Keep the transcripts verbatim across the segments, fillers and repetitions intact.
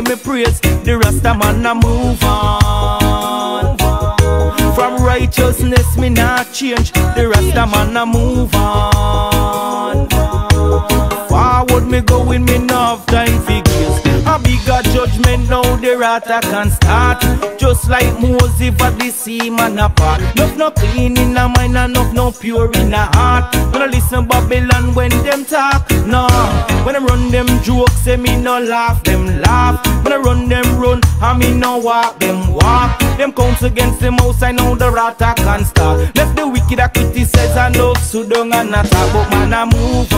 me praise. The Rasta man a move on. From righteousness me not change. The Rasta man a move on. Forward me going, me no have time figures. A bigger judgment now the rata can start. Just like Moses at the sea man apart. Enough no clean in a mind, enough no pure in a heart. When I listen Babylon when them talk, no. When I run them jokes, say me no laugh, them laugh. When I run them run, I me no walk, them walk. Them counts against the mouse, I know the rata can start. Left the wicked a criticize and look so down and not talk, but man I move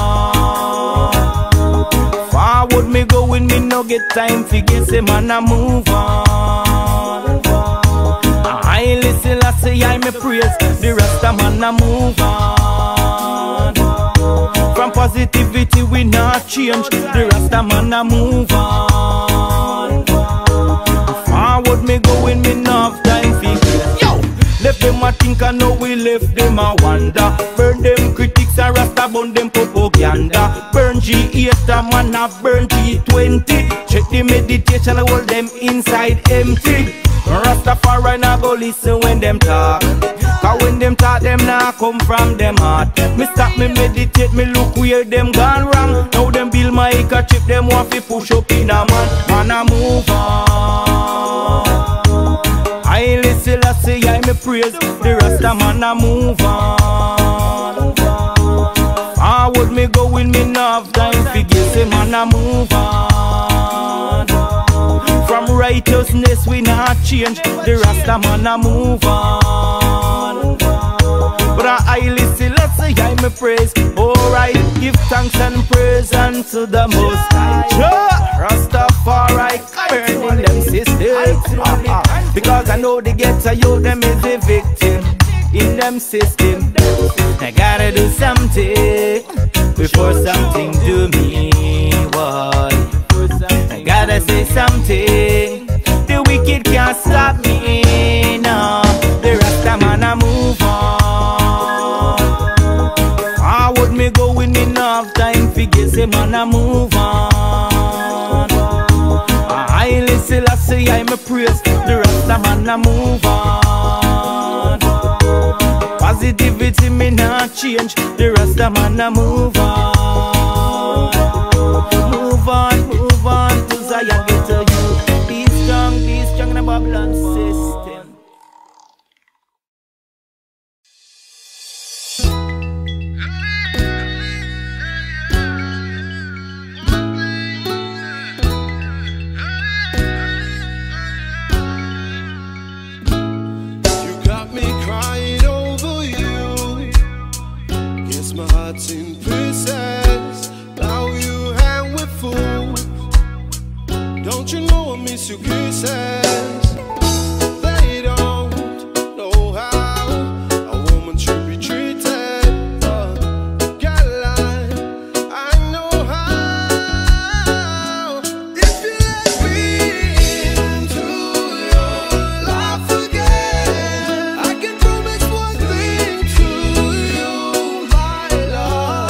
on. Forward me going, me no get time for get say man I move on. I listen, I say I me praise. The Rasta man I move on. From positivity we not change. The Rasta man I move on. Forward me going, me no have time for get. Yo! Left them a think and now we left them a wonder. Burn them critics and Rasta burn them propaganda. Burn G eight a man a burn G twenty. Check the meditation and hold them inside empty. Rastafari na go listen when them talk. Cause when them talk them nah come from them heart. Me stop me meditate, me look where them gone wrong. Now them build my acre chip, them want to push up in a man. Man a move on. I listen, I say I me praise. The Rasta man a move on. Forward me going, me no have time for get say man a move on. From righteousness we not change. The Rasta man a move on. But I listen, let's say I me praise. Alright, give thanks and praise unto the Most High. Sure, Rastafari burning them systems. Uh-uh. Because I know the ghetto you them is a victim in them system. I gotta do something before something do me. What? I gotta say something. The wicked can't stop me. No, the Rasta man a move on. Forward me going, me no have time for get say man a move on. I listen, I say I me praise. The Rasta man a move on. Positivity me not change. The Rasta man a move on. Move on, move on to Zion, get to you. Be strong, be strong in the Babylon system. You got me crying over you. Guess my heart's in pieces. Now you hang with fools. Don't you know I miss your kisses? They don't know how a woman should be treated. But girl, I, I know how. If you let me into your life again, I can promise one thing to you, my love.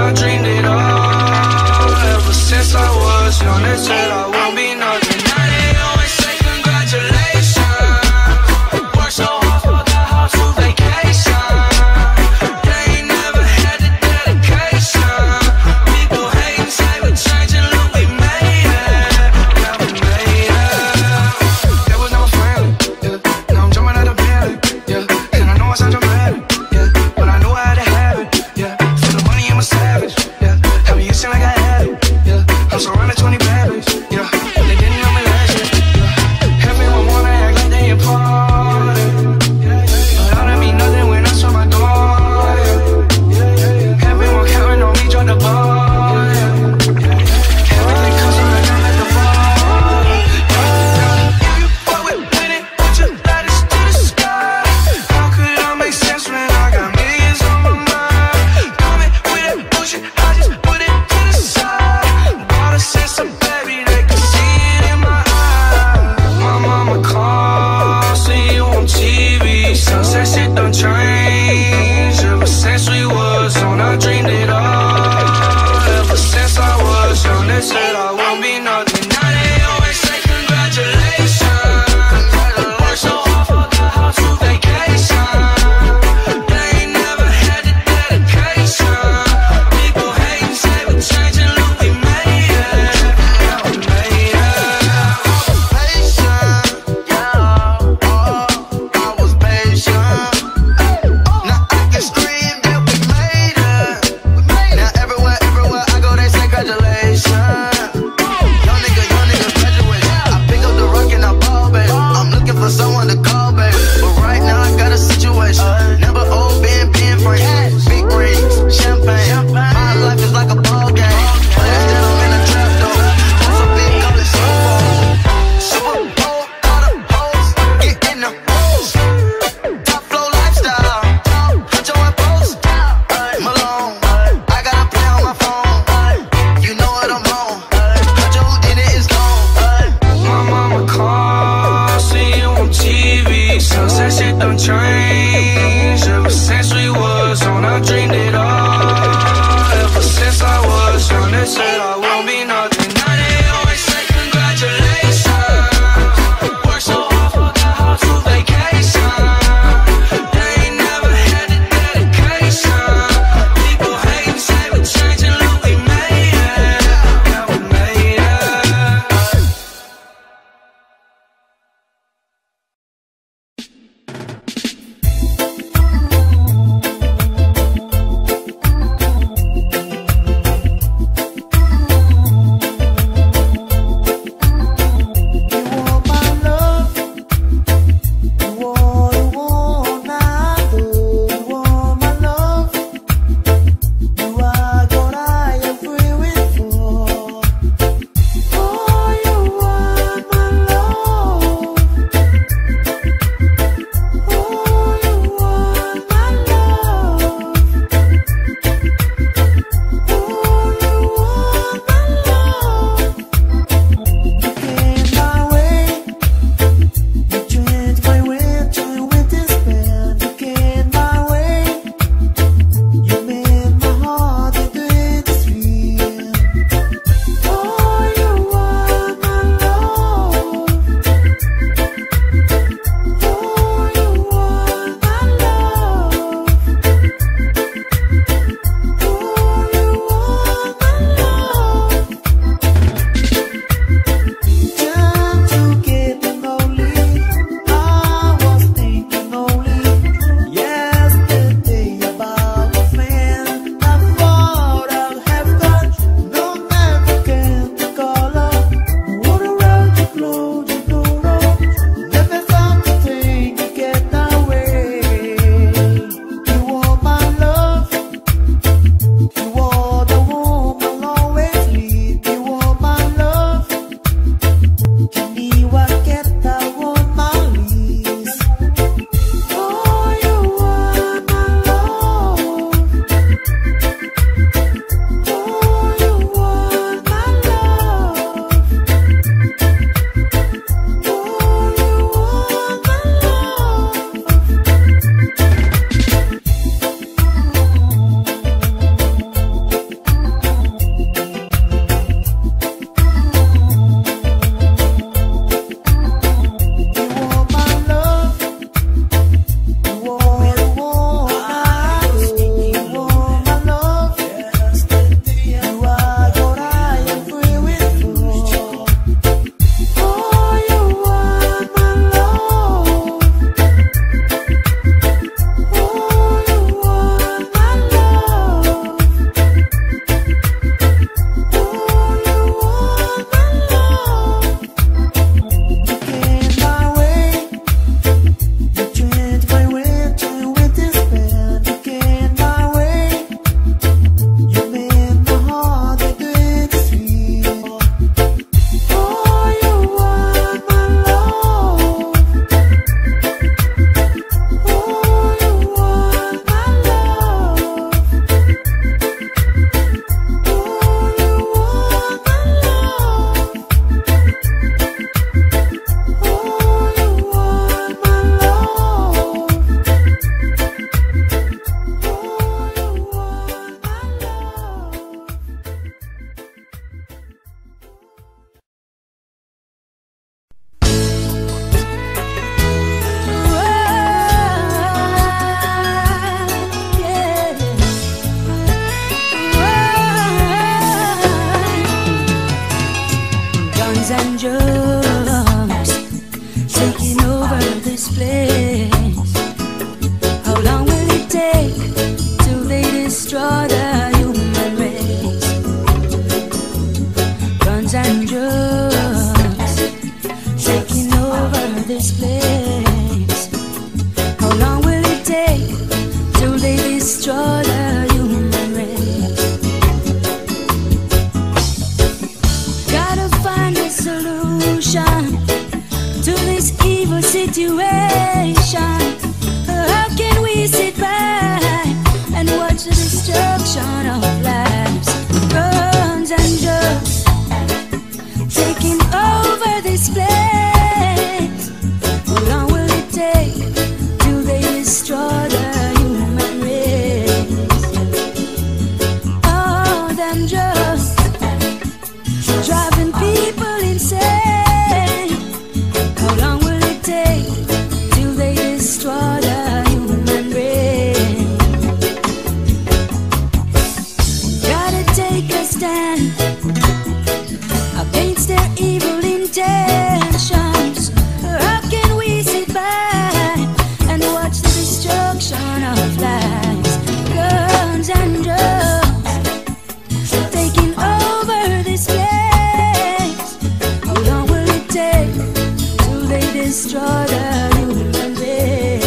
I dreamed it all. Ever since I was young, they said I won't be nothing. Now they always say congratulations. Worked so hard, forgot how to vacation. They ain't never had the dedication. People hate and say we're changing, look, we made it. Yeah, we made it. That was never friendly, yeah. Now I'm jumping out the belly, yeah. And I know I sound dramatic, yeah, but I know I had to have it, yeah. For the money, I'm a savage, yeah. Have you seen like I had it, yeah. I'm surrounded twenty bad bitches, yeah. and drugs taking over this place. How long will it take till they destroy the human race? Guns and drugs taking over this place. How long will it take till they destroy the human race? Gotta find a solution to this evil situation. How can we sit back and watch the destruction of lives? Guns and drugs taking over this place. How long will it take till they destroy the human race? All them drugs driving people insane. How long will it take till they destroy the human race? Gotta take a stand against their evil intentions. How can we sit back and watch the destruction of lives? Guns and drugs taking over this place. How long will it take till they destroy the human race?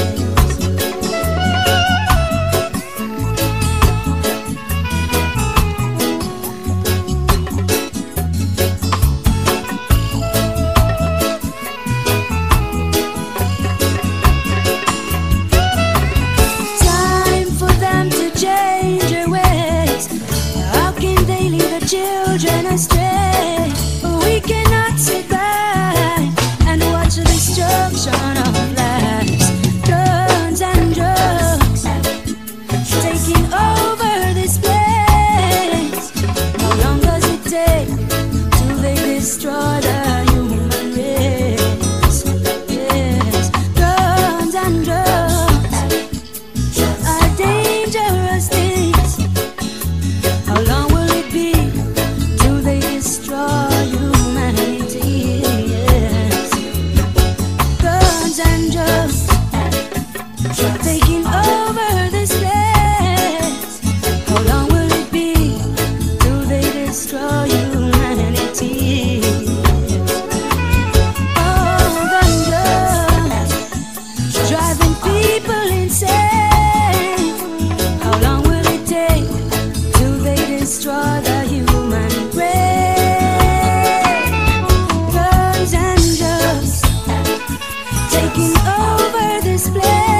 Time for them to change their ways. How can they lead the children astray? We cannot sit back and watch the destruction of lives. Guns and drugs taking over this place. How long does it take till they destroy the human race? Yes, guns and drugs are dangerous things. How long will it be till they destroy humanity? Yes, guns and drugs taking over this place. How long will it be till they destroy humanity? Oh, gun drugs driving people insane. How long will it take till they destroy the human race? Guns and drugs taking over this place.